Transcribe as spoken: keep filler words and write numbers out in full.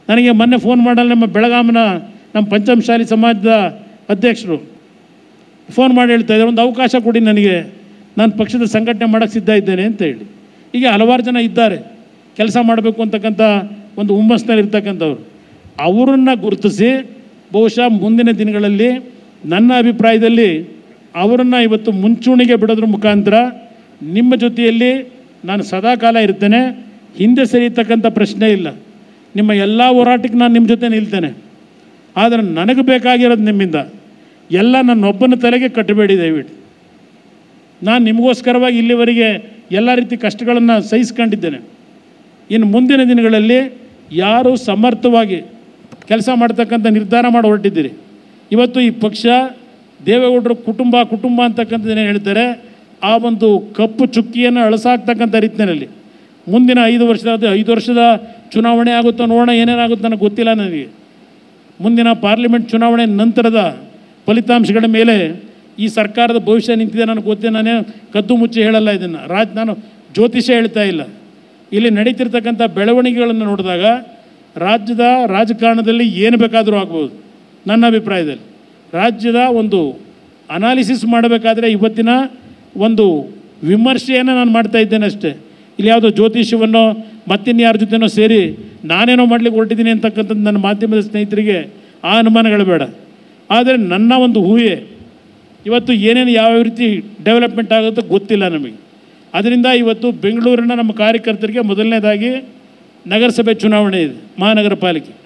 ನನಗೆ ಮೊನ್ನೆ ಫೋನ್ ಮಾಡಲ್ಲ ನಮ್ಮ ಬೆಳಗಾಮನ ನಮ್ಮ ಪಂಚಮಶಾಲಿ ಸಮಾಜದ ಅಧ್ಯಕ್ಷರು ಫೋನ್ ಮಾಡಿ ಹೇಳ್ತಾ ಇದ್ದಾರೆ, ಒಂದು ಅವಕಾಶ ಕೊಡಿ ನನಗೆ, ನಾನು ಪಕ್ಷದ ಸಂಘಟನೆ ಮಾಡೋಕ್ಕೆ ಸಿದ್ಧ ಇದ್ದೇನೆ ಅಂತ ಹೇಳಿ. ಹೀಗೆ ಹಲವಾರು ಜನ ಇದ್ದಾರೆ ಕೆಲಸ ಮಾಡಬೇಕು ಅಂತಕ್ಕಂಥ ಒಂದು ಹುಮ್ಮಸ್ನಲ್ಲಿ ಇರ್ತಕ್ಕಂಥವ್ರು. ಅವರನ್ನು ಗುರುತಿಸಿ ಬಹುಶಃ ಮುಂದಿನ ದಿನಗಳಲ್ಲಿ ನನ್ನ ಅಭಿಪ್ರಾಯದಲ್ಲಿ ಅವರನ್ನು ಇವತ್ತು ಮುಂಚೂಣಿಗೆ ಬಿಡೋದ್ರ ಮುಖಾಂತರ ನಿಮ್ಮ ಜೊತೆಯಲ್ಲಿ ನಾನು ಸದಾಕಾಲ ಇರ್ತೇನೆ. ಹಿಂದೆ ಸರಿಯತಕ್ಕಂಥ ಪ್ರಶ್ನೆ ಇಲ್ಲ. ನಿಮ್ಮ ಎಲ್ಲ ಹೋರಾಟಕ್ಕೆ ನಾನು ನಿಮ್ಮ ಜೊತೆ ನಿಲ್ತೇನೆ. ಆದರೆ ನನಗೆ ಬೇಕಾಗಿರೋದು ನಿಮ್ಮಿಂದ ಎಲ್ಲ ನನ್ನೊಬ್ಬನ ತಲೆಗೆ ಕಟ್ಟಬೇಡಿ ದಯವಿಟ್ಟು. ನಾನು ನಿಮಗೋಸ್ಕರವಾಗಿ ಇಲ್ಲಿವರೆಗೆ ಎಲ್ಲ ರೀತಿ ಕಷ್ಟಗಳನ್ನು ಸಹಿಸ್ಕೊಂಡಿದ್ದೇನೆ. ಇನ್ನು ಮುಂದಿನ ದಿನಗಳಲ್ಲಿ ಯಾರು ಸಮರ್ಥವಾಗಿ ಕೆಲಸ ಮಾಡ್ತಕ್ಕಂಥ ನಿರ್ಧಾರ ಮಾಡಿ ಹೊರಟಿದ್ದೀರಿ. ಇವತ್ತು ಈ ಪಕ್ಷ ದೇವೇಗೌಡರು ಕುಟುಂಬ ಕುಟುಂಬ ಅಂತಕ್ಕಂಥದ್ದೇನು ಹೇಳ್ತಾರೆ, ಆ ಒಂದು ಕಪ್ಪು ಚುಕ್ಕಿಯನ್ನು ಅಳಸಾಕ್ತಕ್ಕಂಥ ರೀತಿಯಲ್ಲಿ ಮುಂದಿನ ಐದು ವರ್ಷದ ಐದು ವರ್ಷದ ಚುನಾವಣೆ ಆಗುತ್ತೋ ನೋಡೋಣ, ಏನೇನಾಗುತ್ತೆ ನನಗೆ ಗೊತ್ತಿಲ್ಲ. ನನಗೆ ಮುಂದಿನ ಪಾರ್ಲಿಮೆಂಟ್ ಚುನಾವಣೆ ನಂತರದ ಫಲಿತಾಂಶಗಳ ಮೇಲೆ ಈ ಸರ್ಕಾರದ ಭವಿಷ್ಯ ನಿಂತಿದೆ ನನಗೆ ಗೊತ್ತಿದೆ. ನಾನೇ ಕದ್ದು ಮುಚ್ಚಿ ಹೇಳಲ್ಲ ಇದನ್ನು. ರಾಜ್ ನಾನು ಜ್ಯೋತಿಷ್ಯ ಹೇಳ್ತಾ ಇಲ್ಲ. ಇಲ್ಲಿ ನಡೀತಿರ್ತಕ್ಕಂಥ ಬೆಳವಣಿಗೆಗಳನ್ನು ನೋಡಿದಾಗ ರಾಜ್ಯದ ರಾಜಕಾರಣದಲ್ಲಿ ಏನು ಬೇಕಾದರೂ ಆಗ್ಬೋದು. ನನ್ನ ಅಭಿಪ್ರಾಯದಲ್ಲಿ ರಾಜ್ಯದ ಒಂದು ಅನಾಲಿಸಿಸ್ ಮಾಡಬೇಕಾದ್ರೆ ಇವತ್ತಿನ ಒಂದು ವಿಮರ್ಶೆಯನ್ನು ನಾನು ಮಾಡ್ತಾ ಇದ್ದೇನೆ ಅಷ್ಟೇ. ಇಲ್ಲಿ ಯಾವುದೋ ಜ್ಯೋತಿಷ್ಯವನ್ನೋ ಮತ್ತಿನ್ಯಾರ ಜೊತೆನೋ ಸೇರಿ ನಾನೇನೋ ಮಾಡಲಿಕ್ಕೆ ಹೊರಟಿದ್ದೀನಿ ಅಂತಕ್ಕಂಥದ್ದು ನನ್ನ ಮಾಧ್ಯಮದ ಸ್ನೇಹಿತರಿಗೆ ಆ ಅನುಮಾನಗಳು ಬೇಡ. ಆದರೆ ನನ್ನ ಒಂದು ಊಹೆ ಇವತ್ತು ಏನೇನು ಯಾವ ರೀತಿ ಡೆವಲಪ್ಮೆಂಟ್ ಆಗುತ್ತೋ ಗೊತ್ತಿಲ್ಲ ನಮಗೆ. ಅದರಿಂದ ಇವತ್ತು ಬೆಂಗಳೂರಿನ ನಮ್ಮ ಕಾರ್ಯಕರ್ತರಿಗೆ ಮೊದಲನೇದಾಗಿ ನಗರಸಭೆ ಚುನಾವಣೆ ಇದೆ, ಮಹಾನಗರ ಪಾಲಿಕೆ.